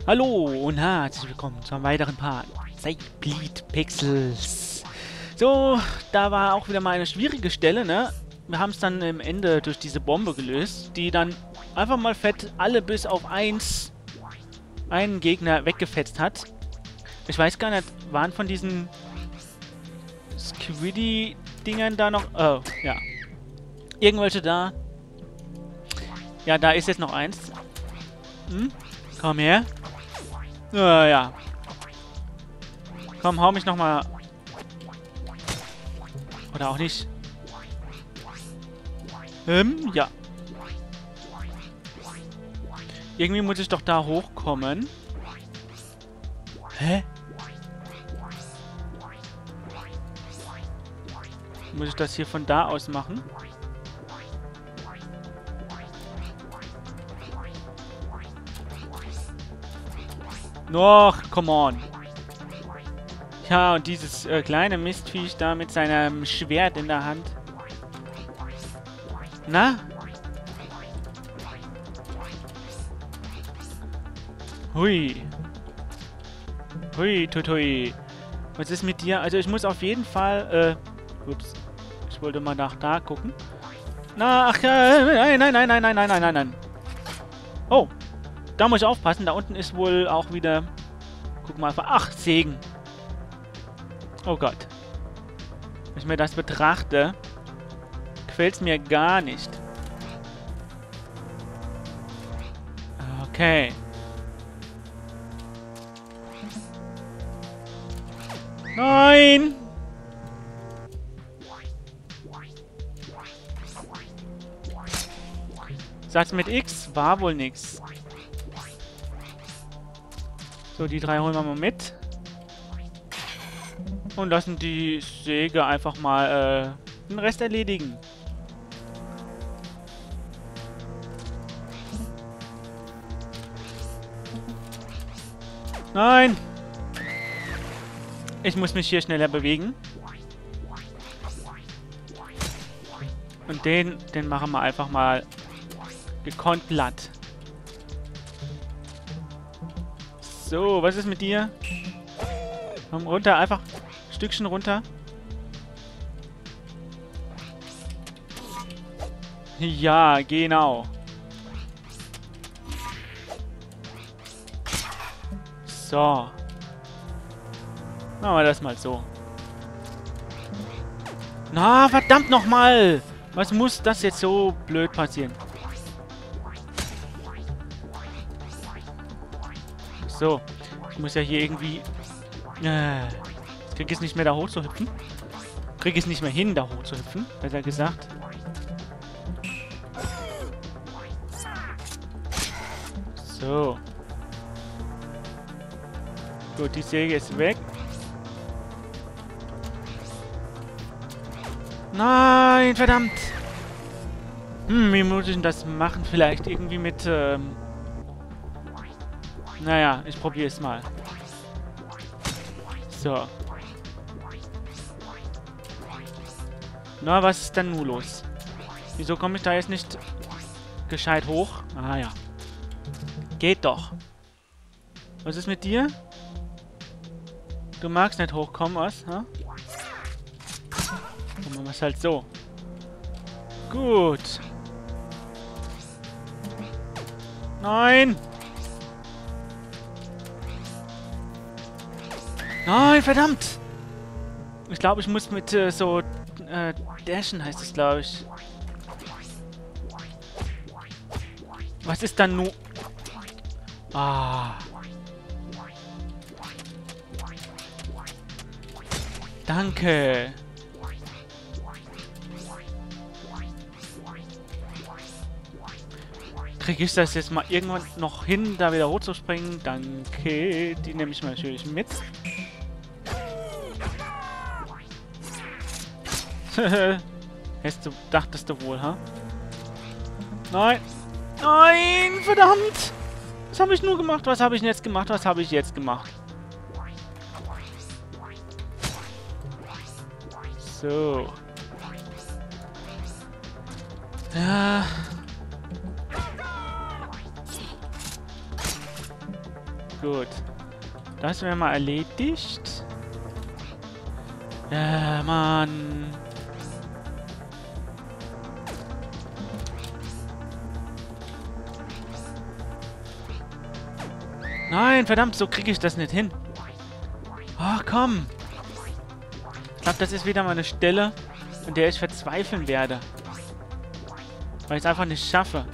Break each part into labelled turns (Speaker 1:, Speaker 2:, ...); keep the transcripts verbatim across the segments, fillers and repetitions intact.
Speaker 1: Hallo und herzlich willkommen zu einem weiteren Part. Bleed Pixels. So, da war auch wieder mal eine schwierige Stelle, ne? Wir haben es dann am Ende durch diese Bombe gelöst, die dann einfach mal fett alle bis auf eins einen Gegner weggefetzt hat. Ich weiß gar nicht, waren von diesen Squiddy-Dingern da noch... Oh, ja. Irgendwelche da. Ja, da ist jetzt noch eins. Hm? Komm her. Ja, ja. Komm, hau mich nochmal. Oder auch nicht. Ähm, ja. Irgendwie muss ich doch da hochkommen. Hä? Muss ich das hier von da aus machen? Noch, come on. Ja, und dieses äh, kleine Mistviech da mit seinem Schwert in der Hand. Na? Hui. Hui, tutui. Was ist mit dir? Also ich muss auf jeden Fall, äh, ups. Ich wollte mal nach da gucken. Na, ach, äh, nein, nein, nein, nein, nein, nein, nein, nein, nein. Oh. Da muss ich aufpassen. Da unten ist wohl auch wieder... Guck mal. Ach, Segen. Oh Gott. Wenn ich mir das betrachte, gefällt es mir gar nicht. Okay. Nein! Satz mit X war wohl nix. So, die drei holen wir mal mit. Und lassen die Säge einfach mal äh, den Rest erledigen. Nein! Ich muss mich hier schneller bewegen. Und den, den machen wir einfach mal gekonnt glatt. So, was ist mit dir? Komm runter, einfach ein Stückchen runter. Ja, genau. So. Machen wir das mal so. Na, verdammt nochmal! Was muss das jetzt so blöd passieren? So. Ich muss ja hier irgendwie... Äh, ich krieg es nicht mehr da hoch zu hüpfen. Krieg es nicht mehr hin, da hoch zu hüpfen, besser gesagt. So. Gut, die Säge ist weg. Nein, verdammt! Hm, wie muss ich denn das machen? Vielleicht irgendwie mit, ähm... Naja, ich probiere es mal. So. Na, was ist denn nun los? Wieso komme ich da jetzt nicht gescheit hoch? Ah ja. Geht doch. Was ist mit dir? Du magst nicht hochkommen, was? Ha? Dann machen wir es halt so. Gut. Nein! Nein, verdammt! Ich glaube, ich muss mit äh, so äh, dashen heißt es, glaube ich. Was ist dann nur... Ah. Danke. Kriege ich das jetzt mal irgendwann noch hin, da wieder hochzuspringen? Danke. Die nehme ich mal natürlich mit. Hast du, dachtest du wohl, ha? Nein! Nein! Verdammt! Was habe ich nur gemacht? Was habe ich denn jetzt gemacht? Was habe ich jetzt gemacht? So. Ja. Gut. Das wäre mal erledigt. Ja, Mann. Nein, verdammt, so kriege ich das nicht hin. Ach, komm. Ich glaube, das ist wieder mal eine Stelle, an der ich verzweifeln werde. Weil ich es einfach nicht schaffe.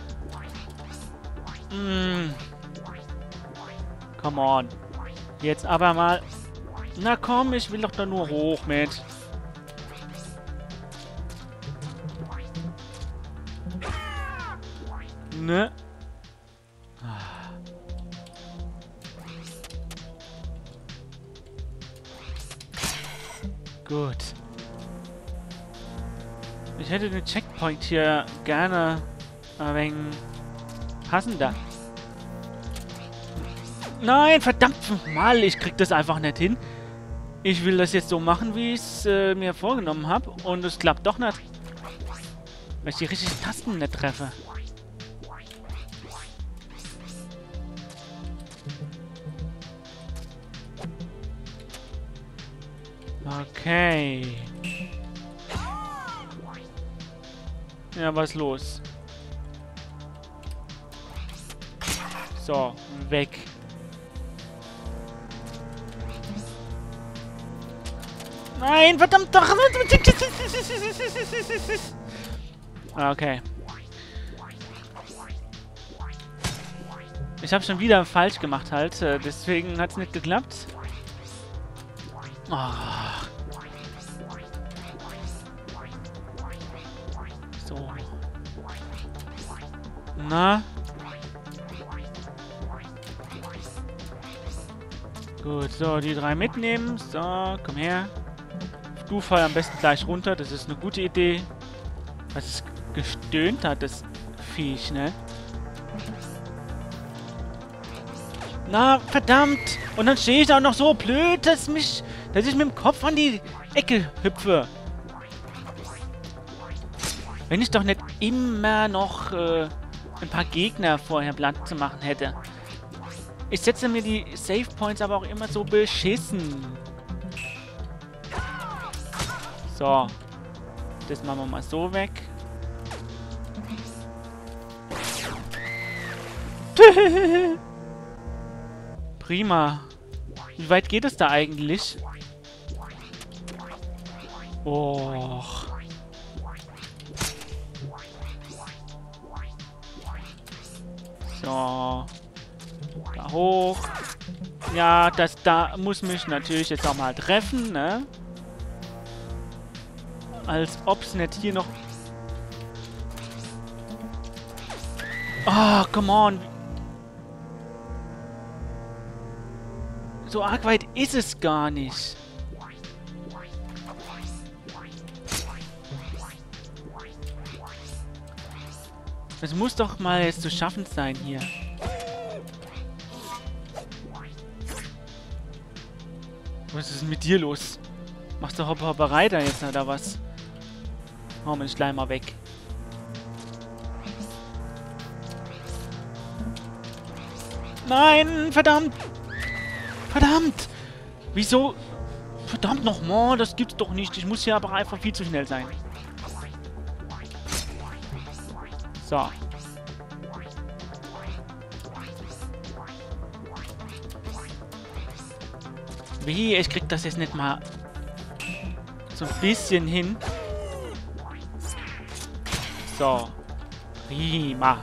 Speaker 1: Mm. Come on. Jetzt aber mal. Na komm, ich will doch da nur hoch mit. Ne? Gut. Ich hätte den Checkpoint hier gerne ein wenig passender. Nein, verdammt mal, ich krieg das einfach nicht hin. Ich will das jetzt so machen, wie ich es äh, mir vorgenommen habe. Und es klappt doch nicht. Weil ich die richtigen Tasten nicht treffe. Okay. Ja, was ist los? So, weg. Nein, verdammt doch! Okay. Ich habe schon wieder falsch gemacht halt, deswegen hat es nicht geklappt. Oh. So. Na? Gut, so, die drei mitnehmen. So, komm her. Du fall am besten gleich runter, das ist eine gute Idee. Was es gestöhnt hat, das Viech, ne? Na, verdammt! Und dann stehe ich auch noch so blöd, dass mich, dass ich mit dem Kopf an die Ecke hüpfe. Wenn ich doch nicht immer noch äh, ein paar Gegner vorher platt zu machen hätte. Ich setze mir die Save Points aber auch immer so beschissen. So. Das machen wir mal so weg. Prima. Wie weit geht es da eigentlich? Och. So. Da hoch. Ja, das da muss mich natürlich jetzt auch mal treffen, ne? Als ob es nicht hier noch... Oh, come on. So arg weit ist es gar nicht. Es muss doch mal jetzt zu schaffen sein hier. Was ist denn mit dir los? Machst du Hopper Hopperei da jetzt oder was? Hau mich gleich mal weg. Nein, verdammt! Verdammt! Wieso? Verdammt nochmal, das gibt's doch nicht. Ich muss hier aber einfach viel zu schnell sein. So. Wie? Ich krieg das jetzt nicht mal so ein bisschen hin. So. Prima.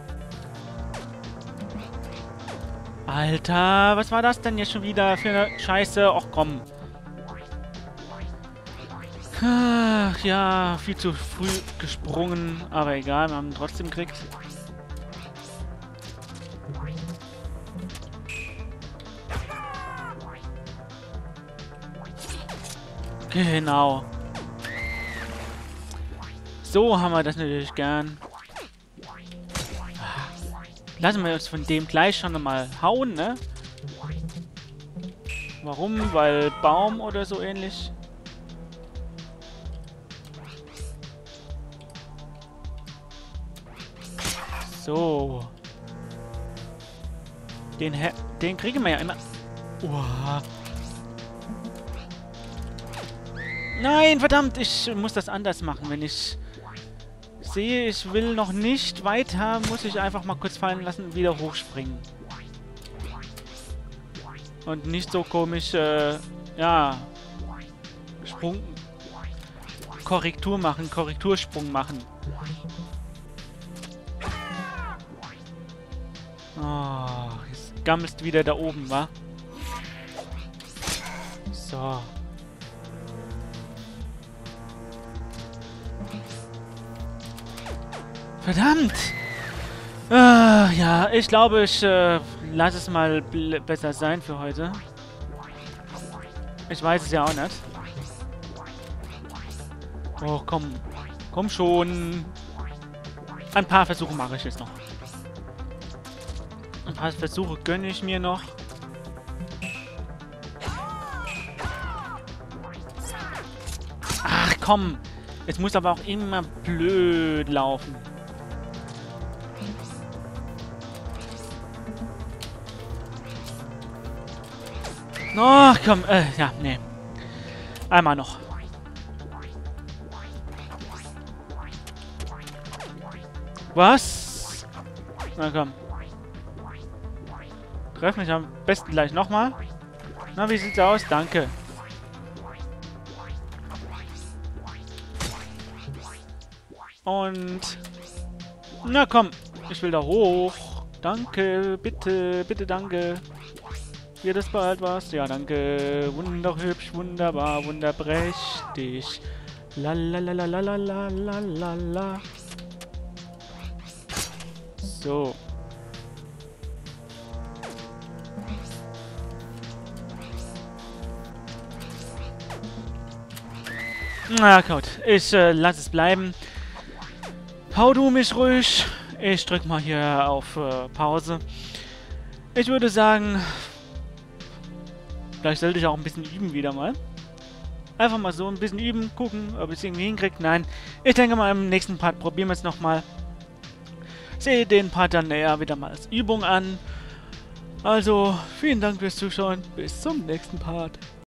Speaker 1: Alter, was war das denn jetzt schon wieder für eine Scheiße? Och komm. Ach ja, viel zu früh gesprungen. Aber egal, wir haben ihn trotzdem gekriegt. Genau. So haben wir das natürlich gern. Lassen wir uns von dem gleich schon mal hauen, ne? Warum? Weil Baum oder so ähnlich. So. Den, Her den kriegen wir ja immer. Uah. Nein, verdammt, ich muss das anders machen. Wenn ich sehe, ich will noch nicht weiter, muss ich einfach mal kurz fallen lassen und wieder hochspringen. Und nicht so komisch, äh, ja, Sprung, Korrektur machen, Korrektursprung machen. Oh, jetzt gammelst wieder da oben, wa? So. Verdammt! Ah, ja, ich glaube, ich äh, lasse es mal besser sein für heute. Ich weiß es ja auch nicht. Oh, komm. Komm schon. Ein paar Versuche mache ich jetzt noch. Ein paar Versuche gönne ich mir noch. Ach, komm. Es muss aber auch immer blöd laufen. Ach, komm. Äh, ja, nee. Einmal noch. Was? Na komm. Treff mich am besten gleich nochmal. Na, wie sieht's aus? Danke. Und... Na komm. Ich will da hoch. Danke. Bitte. Bitte, danke. Wird es bald was? Ja, danke. Wunderhübsch, wunderbar, wunderprächtig. Lalalalalalalalalala. So. Na gut, ich äh, lasse es bleiben. Hau du mich ruhig. Ich drück mal hier auf äh, Pause. Ich würde sagen, vielleicht sollte ich auch ein bisschen üben wieder mal. Einfach mal so ein bisschen üben, gucken, ob ich es irgendwie hinkriege. Nein, ich denke mal im nächsten Part probieren wir es nochmal. Sehe den Part dann eher wieder mal als Übung an. Also, vielen Dank fürs Zuschauen. Bis zum nächsten Part.